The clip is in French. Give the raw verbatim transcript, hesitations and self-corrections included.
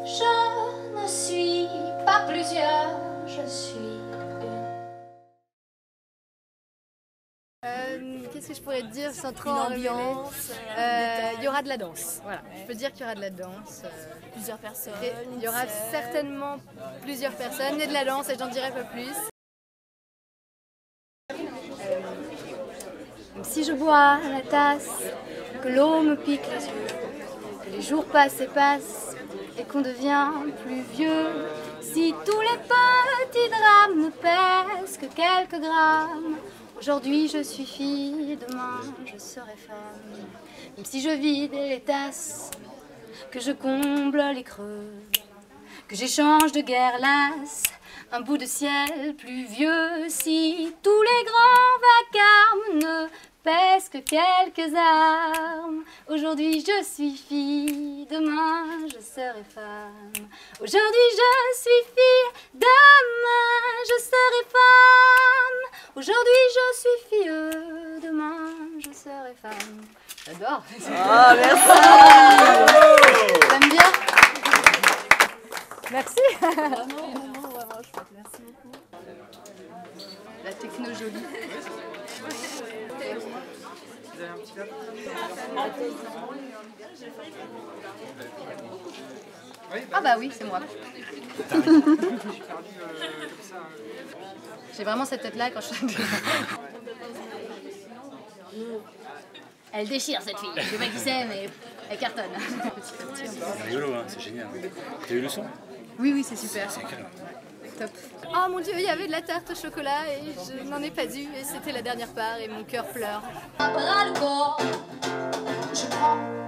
Je ne suis pas plusieurs, je suis une. Euh, Qu'est-ce que je pourrais te dire sans trop en révéler ? euh, Il y aura de la danse, voilà. Je peux dire qu'il y aura de la danse. Euh, Plusieurs personnes. et il y aura certainement plusieurs personnes et de la danse, et j'en dirai pas plus. Euh, si je bois à la tasse, que l'eau me pique les yeux, que les jours passent et passent, et qu'on devient plus vieux, si tous les petits drames ne pèsent que quelques grammes, aujourd'hui je suis fille, demain je serai femme. Même si je vide les tasses, que je comble les creux, que j'échange de guerre lasse un bout de ciel pluvieux, si tous les grands vacarmes ne pèsent que quelques armes, aujourd'hui je suis fille, demain je serai femme. Aujourd'hui je suis fille, demain je serai femme. Aujourd'hui je suis fille, demain je serai femme. J'adore. Ah, merci. T'aimes bien? Merci. Vraiment, vraiment, vraiment chouette. Merci beaucoup. La techno jolie. Ah bah oui, c'est moi. J'ai vraiment cette tête-là quand je... Elle déchire cette fille. Je sais pas qui c'est, mais elle cartonne. C'est rigolo, hein, c'est génial. T'as eu le son? Oui, oui, c'est super. C'est quel? Top. Oh mon Dieu, il y avait de la tarte au chocolat et je n'en ai pas eu et c'était la dernière part et mon cœur pleure. À bras le corps, je prends